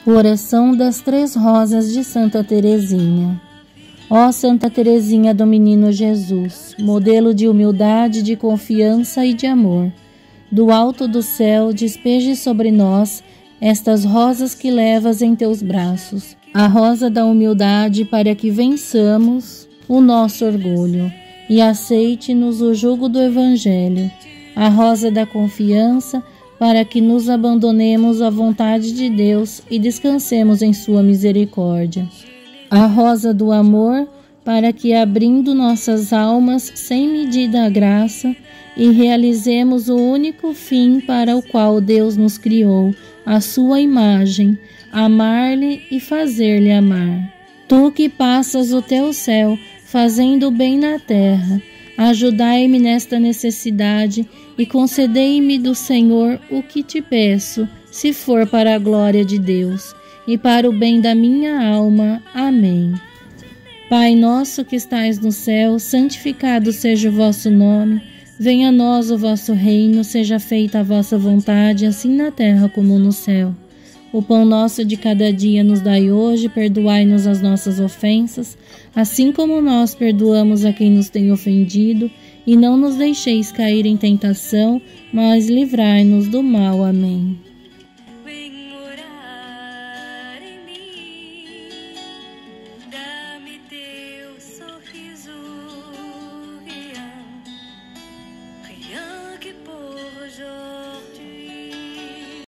Oração das Três Rosas de Santa Teresinha. Ó Santa Teresinha do Menino Jesus, modelo de humildade, de confiança e de amor, do alto do céu despeje sobre nós estas rosas que levas em teus braços, a rosa da humildade para que vençamos o nosso orgulho e aceite-nos o jugo do Evangelho, a rosa da confiança para que nos abandonemos à vontade de Deus e descansemos em sua misericórdia. A rosa do amor, para que, abrindo nossas almas sem medida à graça, e realizemos o único fim para o qual Deus nos criou, a sua imagem, amar-lhe e fazer-lhe amar. Tu que passas o teu céu, fazendo o bem na terra, ajudai-me nesta necessidade e concedei-me do Senhor o que te peço, se for para a glória de Deus e para o bem da minha alma. Amém. Pai nosso que estais no céu, santificado seja o vosso nome. Venha a nós o vosso reino, seja feita a vossa vontade, assim na terra como no céu. O pão nosso de cada dia nos dai hoje, perdoai-nos as nossas ofensas, assim como nós perdoamos a quem nos tem ofendido, e não nos deixeis cair em tentação, mas livrai-nos do mal. Amém.